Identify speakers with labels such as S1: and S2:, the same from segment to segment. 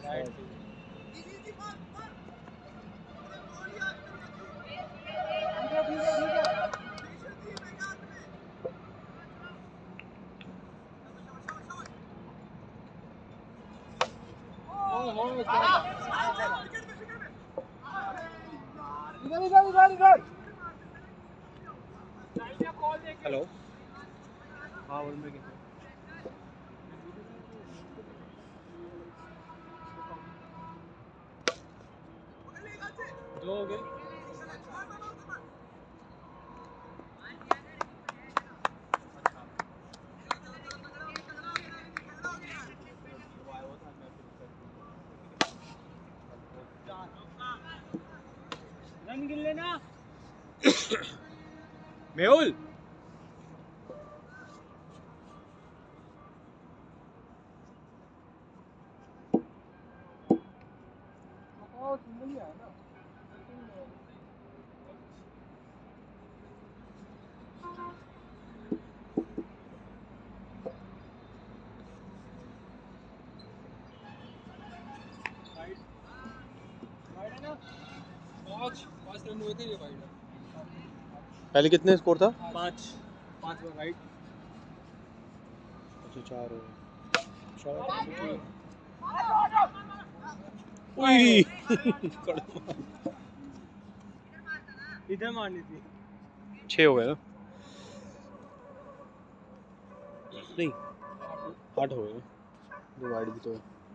S1: Hello हाँ बोल में दो हो गए रन गिन लेना मेहुल पाँच रन हुए थे ये वाइड
S2: पहले कितने स्कोर था?
S1: 5 राइट
S2: अच्छा 4 हो
S1: इधर मारनी थी
S2: 6 हो गए ना नहीं 8 हो गए दो वाइड भी तो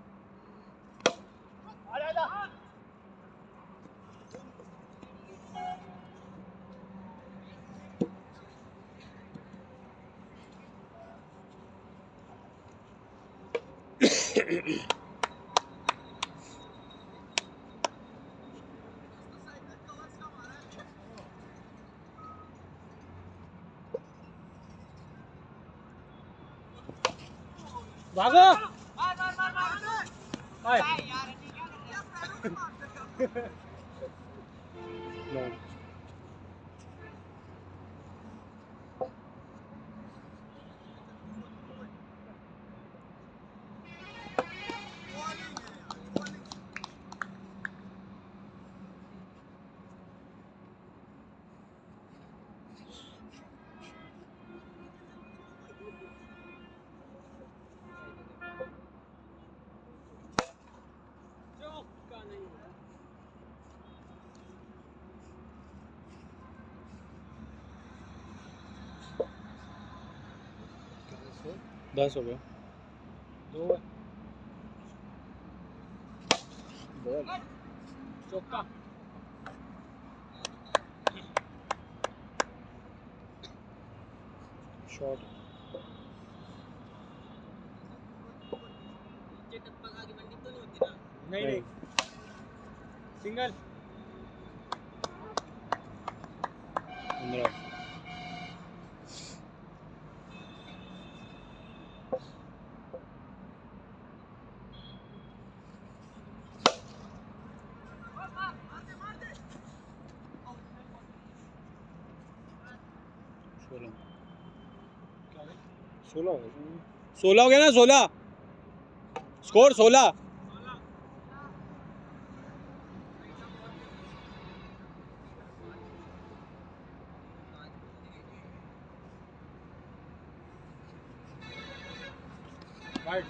S1: भागो
S2: no. दस हो गया
S1: दो
S2: बॉल
S1: चौका
S2: शॉट
S1: नहीं सिंगल
S2: 15 16 हो गया ना 16 स्कोर 16
S1: राइट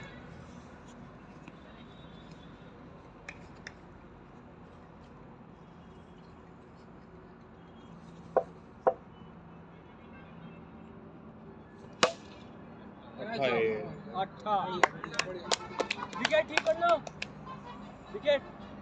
S1: अच्छा विकेट ठीक कर लो विकेट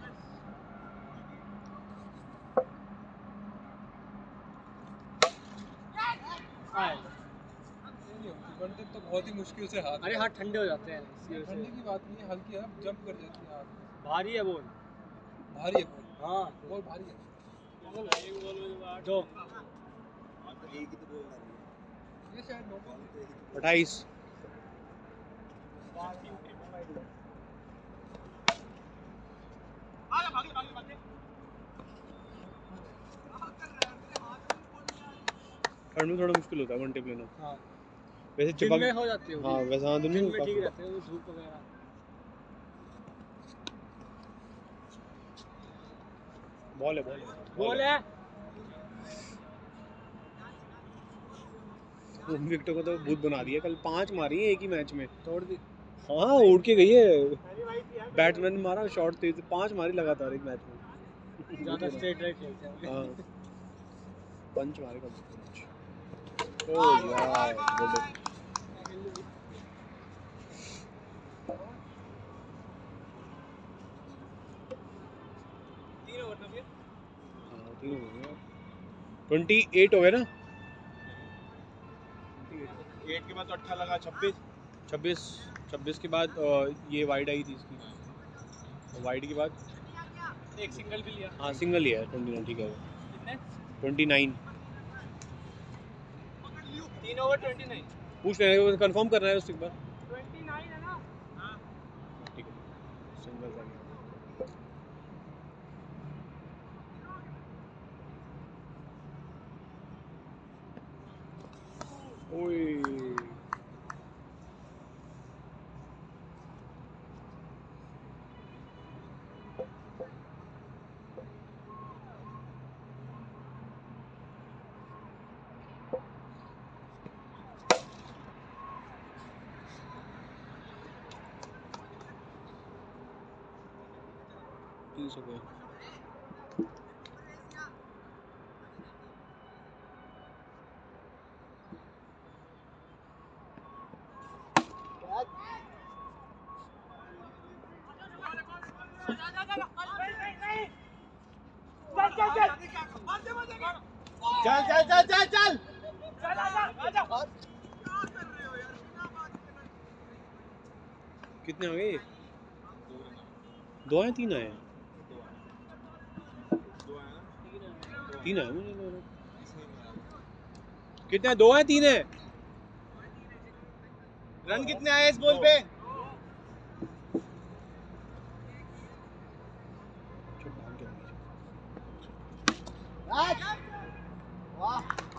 S3: बनते तो बहुत ही मुश्किल से हाथ
S1: अरे हाथ ठंडे हो जाते हैं
S3: ठंडे की बात नहीं है हल्की है जंप कर जाती है हाथ
S1: भारी है बॉल
S3: भारी है बॉल
S1: हाँ
S3: बॉल भारी है
S1: दो
S3: ये शायद नो बॉल
S2: 28 ठंड में थोड़ा मुश्किल होता है वन टेप लेना
S1: हाँ
S2: वैसे
S1: दिन
S2: चिपक
S1: में हो जाती है
S2: हाँ वैसे हाँ दिन में
S1: ठीक रहते हैं वो धूप वगैरह
S2: बॉल है
S1: बॉल है।
S2: विकेट को तो भूत बना दिया, कल 5 मारी है एक ही मैच में।
S1: तोड़ दी।
S2: हाँ उड़ के गई है, बैट्समैन मारा शॉट तेज, 5 मारी लगातार एक मैच में।
S1: ज्यादा स्ट्रेट ड्राइव खेलते हैं।
S2: हाँ पंच मारे कल। ओ यार गुड।
S1: 3 ओवर ना फिर।
S2: हाँ 3 हो गए, 28 हो गए ना।
S3: 8 के बाद तो 18 लगा,
S2: 26 के बाद ये वाइड आई थी इसकी, वाइड के बाद
S1: एक सिंगल भी लिया।
S2: हाँ सिंगल ही है 29 ठीक है।
S1: कितने?
S2: 29
S1: 3 ओवर 29।
S2: पूछ रहे हैं, कंफर्म करना है उसके बाद।
S1: 29 है ना? हाँ।
S2: ठीक है सिंगल था गया। ओए हो गया।
S1: चल।
S2: कितने आ गए? 2 हैं 3 आए हैं? 3 आए मुझे लग रहा है। कितने हैं? 2 हैं 3 हैं?
S3: रन कितने आए इस बॉल पे?
S1: वाह।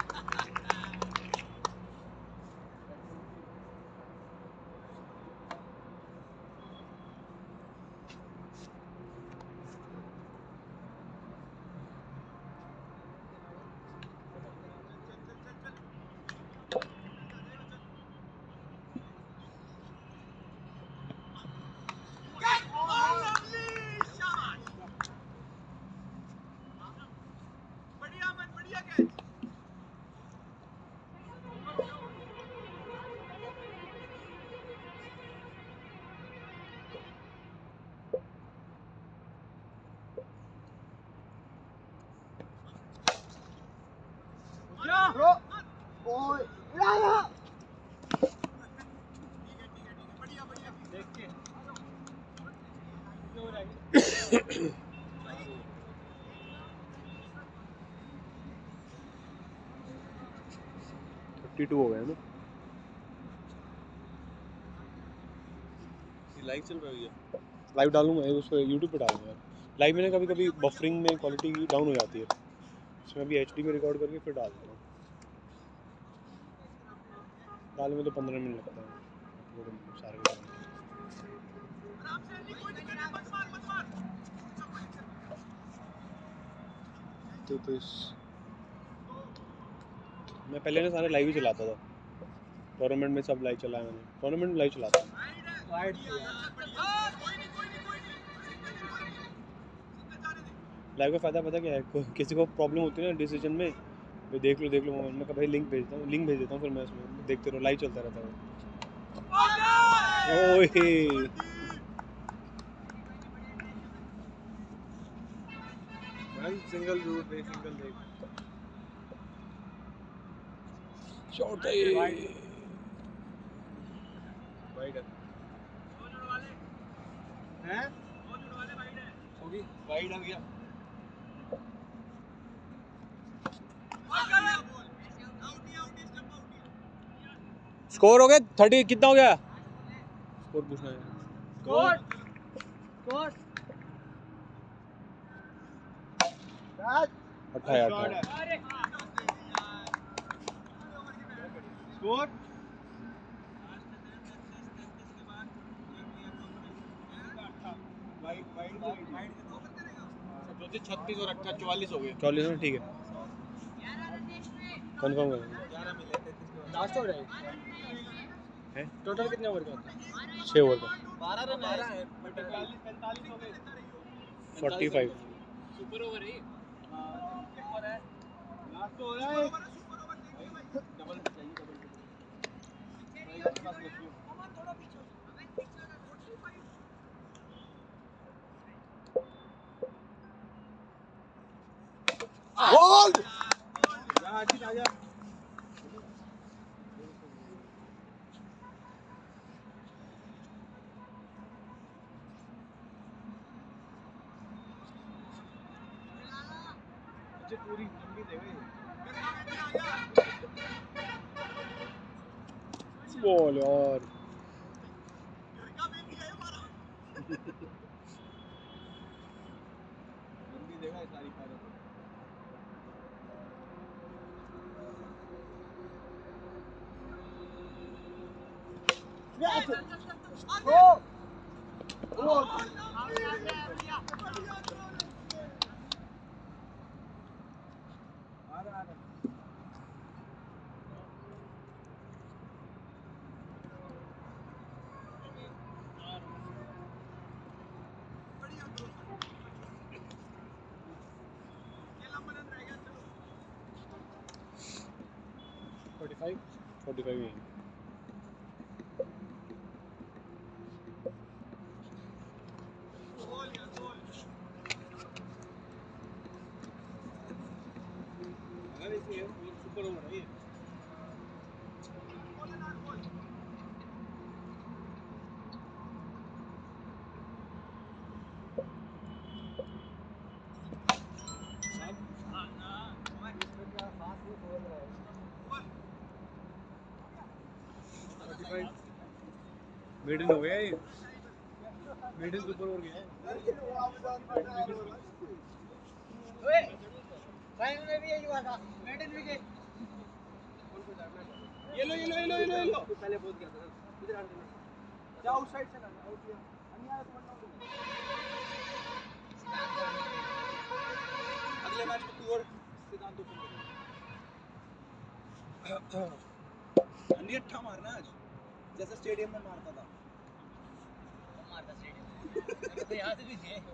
S1: Bro. Oi. देख के।
S2: 32 हो गए हैं ना।
S3: लाइव चल रहा है।
S2: लाइव डालूंगा उस पर, यूट्यूब पे डालूंगा। लाइव में ना कभी कभी बफरिंग में क्वालिटी डाउन हो जाती है, इसमें अभी एचडी में रिकॉर्ड करके फिर डाल देता हूँ। डालने में तो 15 मिनट लगता है सारे के सारे। तो मैं पहले ना सारे लाइव ही चलाता था, टूर्नामेंट में सब लाइव चलाया मैंने, टूर्नामेंट में लाइव चलाता हूँ। लाइव का फ़ायदा पता क्या है, किसी को प्रॉब्लम होती है ना डिसीजन में, भाई देख लो मैं कहा भाई लिंक भेज देता हूँ फिर मैं उसमें देखते रहो, लाइव चलता रहता है। ओए
S3: सिंगल रूट है, सिंगल दे।
S2: शॉट है
S3: वाइड है। होगी वाइड आ गया।
S2: स्कोर हो गया 30, कितना हो गया स्कोर पूछना है।
S1: स्कोर
S2: 18
S3: स्कोर वाइड
S1: सोचे 36 और 28 44 हो गए
S2: 44 में ठीक है कंफर्म कर
S1: 11 मिले 33 लास्ट हो रहा
S2: है
S1: टोटल कितने ओवर का होता है
S2: 6 ओवर का
S1: 12 रन 12 है 45 45 हो गए
S2: 45
S1: सुपर ओवर है सुपर है लास्ट हो रहा है डबल चाहिए डबल भाई के पास रखियो थोड़ा पीछे होल्ड आजी आजा मुझे पूरी लंबी देगा
S2: बॉल और
S1: लंबी देगा ये सारी पार
S2: फाइव 45 ही है
S1: अगर इसमें सुपर ओवर है ये
S2: मिडिल हो गया ये मिडिल सुपर ओवर गया
S1: ओए फाइनल में भी यही हुआ था मेडल विकेट ये लो पहले बोल दिया था इधर आने दे जाओ उस साइड से ना आउट दिया अन्य तो बनना अगले मैच में तू और सिद्धांत को अन्य अच्छा मारना आज जैसे स्टेडियम में मारता था मारता स्टेडियम तो यहाँ से भी थे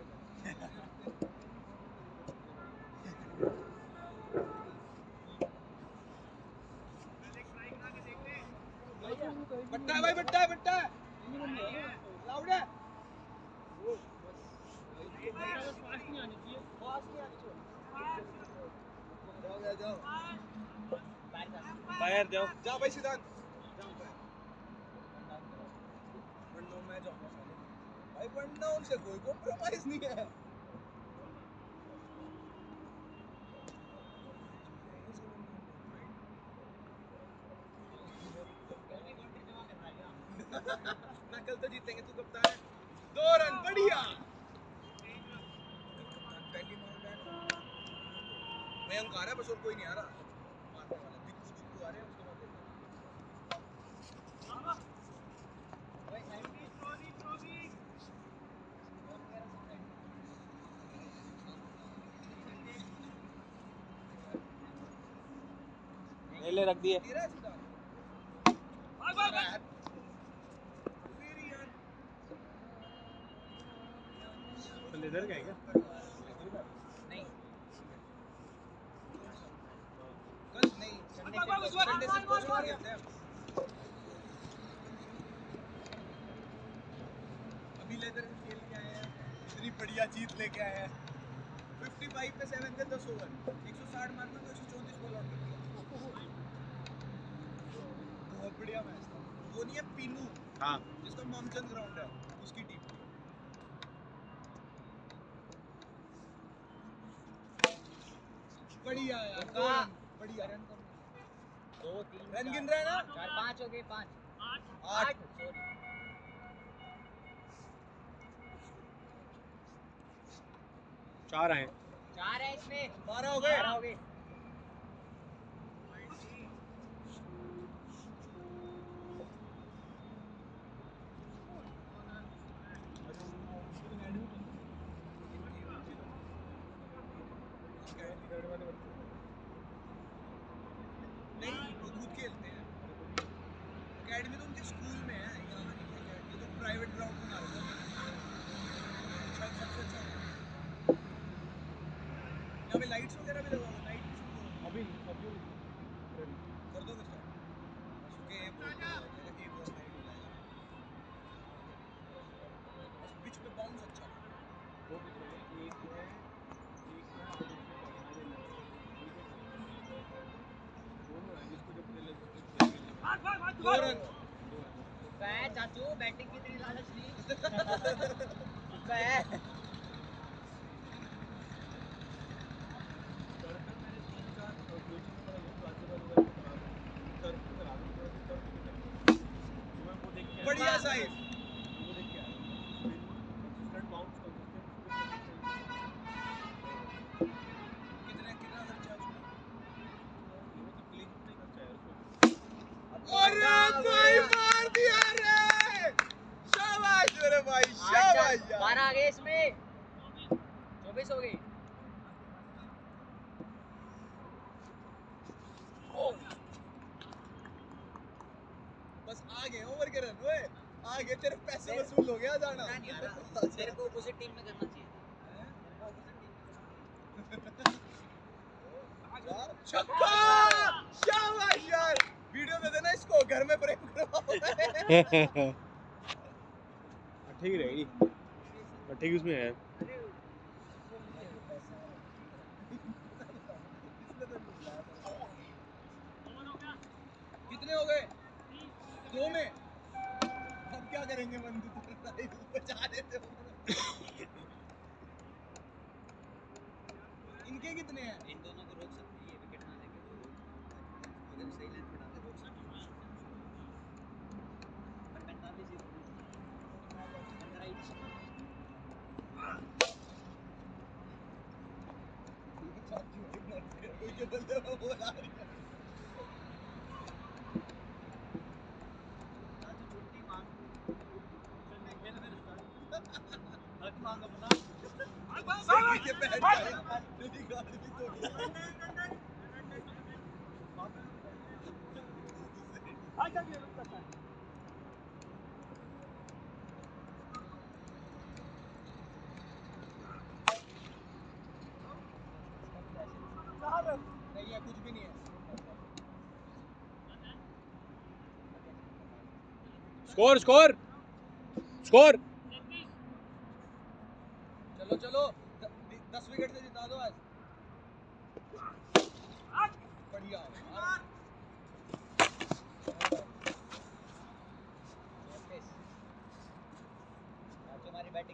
S1: बट्टा है लाउड है फास्ट नहीं आनी चाहिए जाओ
S2: बाहर जाओ
S1: जा भाई सिद्धांत जाओ वन डाउन मैं जाऊंगा भाई वन डाउन से कोई कॉम्प्रोमाइज नहीं है ना कल तो जीतेंगे तू कप्तान है 2 रन बढ़िया पहली मार मयंक आ रहा है बस और कोई नहीं आ रहा मारने वाला दिक्कू आ रहे हैं उसके बाद
S2: ले रख दिए लेदर का है क्या
S1: नहीं कल नहीं संडे से पोस्टपोन करते हैं अभी लेदर खेल के आए हैं इतनी बढ़िया जीत लेके आए हैं 55 पे 7 के 10 ओवर 160 मारना तो 134 बॉल आउट कर दिया बहुत बढ़िया मैच था वो नहीं है पीनू
S2: हाँ
S1: जिसका मामचंद ग्राउंड है उसकी टीम बढ़िया यार बढ़िया रन 2 3 रन गिन रहा है ना 4 5 हो गए 5 8 सॉरी
S2: 4 आए
S1: 4 है इसमें 12 हो गए
S3: रेड वाले बच्चे
S1: नहीं वो खुद खेलते हैं एकेडमी तो उनके स्कूल में है यहाँ नहीं है अकेडमी तो प्राइवेट ग्राउंड बना रहे हैं अच्छा सबसे अच्छा यहाँ पे लाइट्स वगैरह भी लगा हुआ है लाइट भी शुरू करो
S2: अभी
S1: कर दो स्टार्ट सुके ये बहुत हो जाएगा एक और लाइट हो जाएगा बस पिच पे बाउंस अच्छा
S2: दो पिच हो गए एक है दोनों है जिसको जब खेले
S1: दो रन
S4: चाचू बैटिंग की इतनी लालच नहीं है
S1: बढ़िया साइज कितना खर्चा अरे भाई मार दिया रे शाबाश मेरे भाई शाबाश यार
S4: 12 आ गए इसमें 24 हो गई
S1: बस आ गए ओवर के रन ओए आ गए तेरे पैसे वसूल हो गया जाना
S4: नहीं आ रहा तेरे को ऑपोजिट टीम में करना चाहिए
S1: यार छक्का शाबाश यार वीडियो दे देना इसको घर में प्रेम करवाओ
S2: ठीक रहेगी ठीक उसमें है
S1: कितने हो गए 2 में अब क्या करेंगे बंदूक बचा देते हो इनके कितने हैं
S4: इन दोनों को रोक सकती है विकेट ना लेके तो अगर सही लेंथ पे डाले रोक सकती है पर 45 ही 15 ही
S1: ये बंदे वो बोला
S4: छुट्टी मांग खेल में हक मांग अपना
S1: के पैर तेरी गाड़ी भी तोड़ नहीं है कुछ भी नहीं है
S2: स्कोर स्कोर स्कोर
S1: चलो चलो 10 विकेट से जिता दो आज बढ़िया
S4: तुम्हारी बैटिंग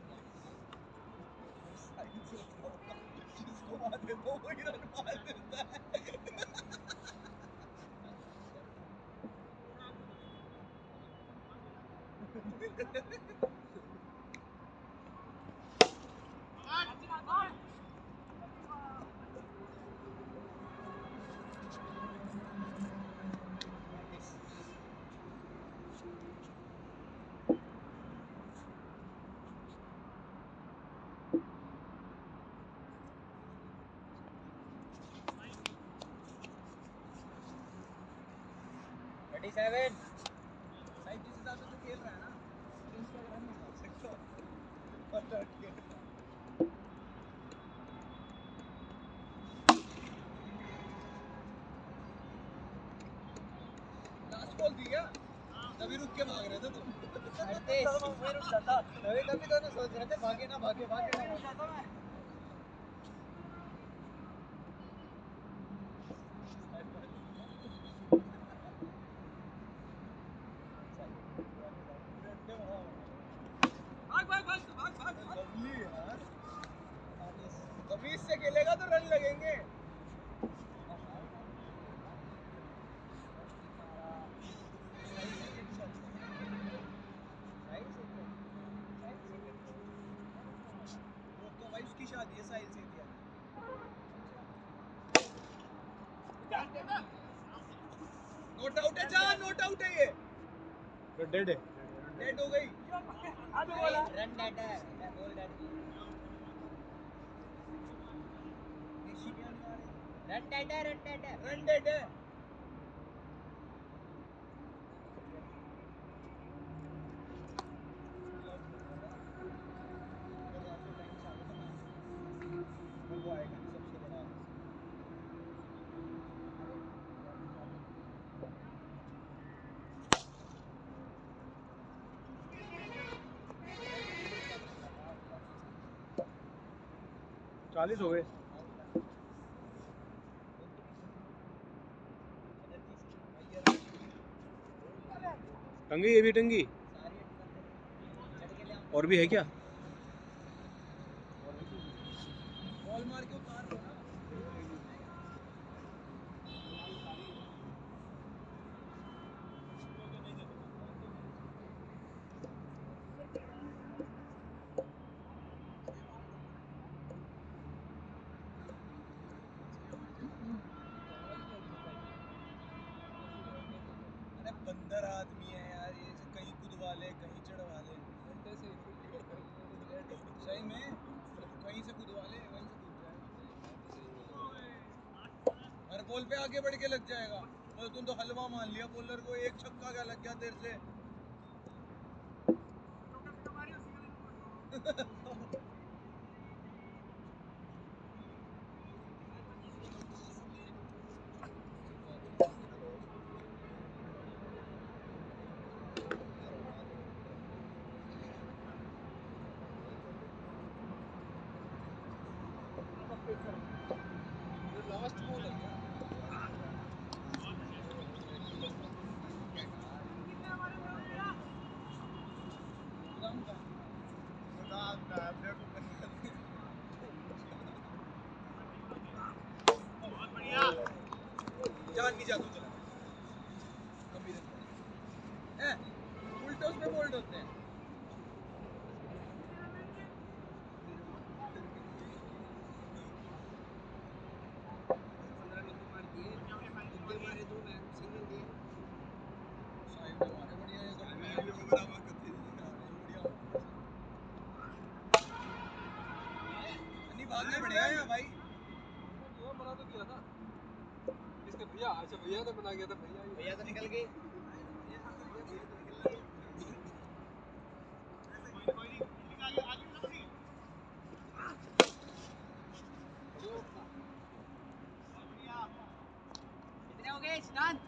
S1: जिसको मारते वो ही रन मार देता है
S4: सेवन
S1: साइड जिस हिसाब से खेल रहा है ना इंस्टाग्राम में मार सकते हो और डॉट के लास्ट बॉल दी क्या तभी रुक के भाग रहे थे तुम
S4: कभी दोनों सोच रहे थे भागे ना भागे भागे ना
S1: तमीज से खेलेगा तो रन लगेंगे तो भाई उसकी शादी है साहिल से किया नोट आउट है जान नोट आउट है ये
S2: डेड है
S1: डेड हो गई
S4: रन डेड है मैं बोल डेड
S1: निशिका
S4: रन टाइट है
S1: वो आएगा सबसे बड़ा
S2: चालीस हो गए। टंगी, ये भी टंगी और भी है क्या?
S3: बॉल मार के उतार दो ना।
S1: अरे बंदर आदमी है यार, ये कहीं कूदवा ले कहीं चढ़वा ले। सही में कहीं से कूदवा ले वहीं से कूद जाए। हर बॉल पे आगे बढ़ के लग जाएगा। और तुम तो हलवा मान लिया बॉलर को, एक छक्का क्या लग गया तेरे से।
S3: लास्ट बॉल है क्या?
S1: जान नहीं जादू चला उल्टे उसमें बोल्ड होते हैं। भागना पड़ेगा या भाई?
S3: बना तो दिया था इसका भैया। अच्छा भैया ने बना गया था।
S4: भैया तो निकल गए। कितने हो गए सिद्धांत?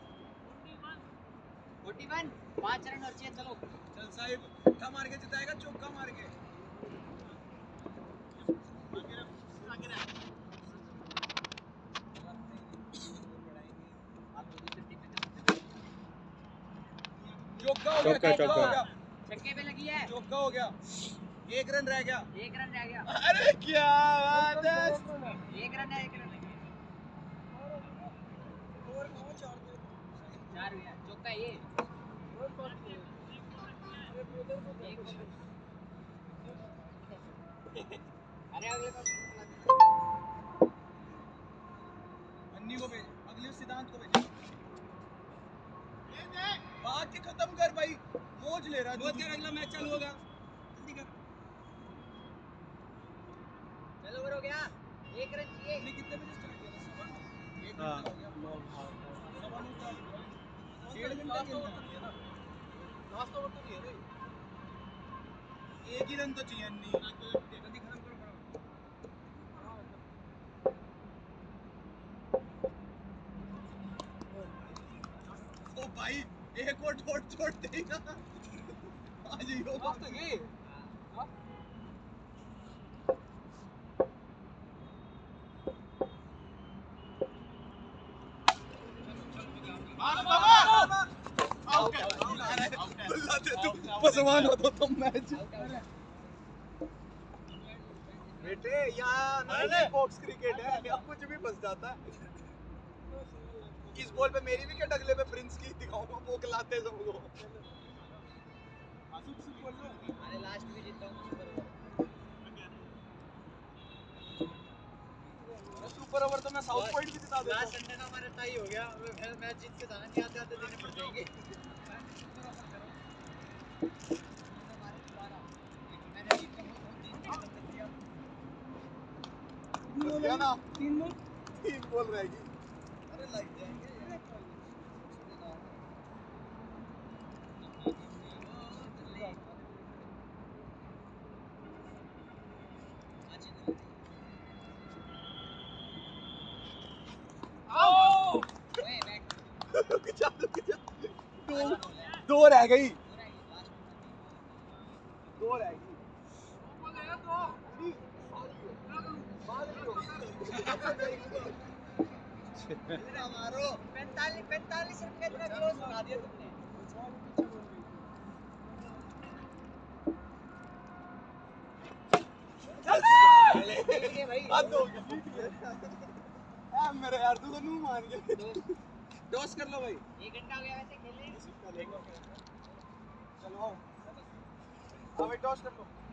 S4: 41 5 रन और चाहिए। चलो
S1: चल साहिब, छक्का मार के जिताएगा, चौका मार के। चौका हो गया, चौका हो गया,
S4: छक्के पे लगी है।
S1: चौका हो गया। 1 रन रह गया।
S4: 1 रन रह गया।
S1: अरे क्या बात है।
S4: 1 रन है 1 रन है। 4 हुआ चौका ये। अरे अगले को
S1: अन्नी को भेज, अगले सिद्धांत को भेज। भाग के खत्म कर भाई, मौज ले रहा है। अगला मैच चालू होगा, जल्दी कर।
S4: चलो ओवर हो गया। 1 रन चाहिए।
S1: हमने कितने बजे स्टार्ट किया था? 1 घंटा
S2: हाँ
S1: हो गया। 1:15 स्टार्ट किया। 1.5 घंटा खेलना है।
S3: लास्ट ओवर तो नहीं है ना।
S1: एक ही रन तो चाहिए अन्नी। जल्दी खत्म करो फटाफट। ओ भाई, एक और डॉट छोड़ दे ना। आ जाइयो।
S3: लास्ट तक है।
S1: पसवान हो तो तुम मैच। बेटे यहाँ बॉक्स क्रिकेट है, अब कुछ भी फंस जाता है। इस बॉल पे मेरी विकेट, अगले पे प्रिंस की दिखाऊंगा, वो खिलाते सबको।
S4: अरे लास्ट में जीतता हूँ सुपर ओवर।
S1: सुपर ओवर तो मैं साउथ पॉइंट भी जिता देता
S4: लास्ट संडे का हमारा टाई हो गया। फिर मैच जीत के जाना नहीं आते आते देने पड़ जाएंगे। मैंने जीत का बहुत 3 ना
S1: 3 गोल। 3 बॉल रहेगी। अरे लग जाएंगे। दो रह गई। दो रह गई।
S4: मारो 45 रुपए इतना क्लोज बना दिया तुमने।
S1: हद हो गया मेरे यार, तू तो मुंह मान गया। टॉस कर लो भाई।
S4: 1 घंटा हो गया वैसे खेले।
S1: चलो आओ भाई, टॉस कर लो।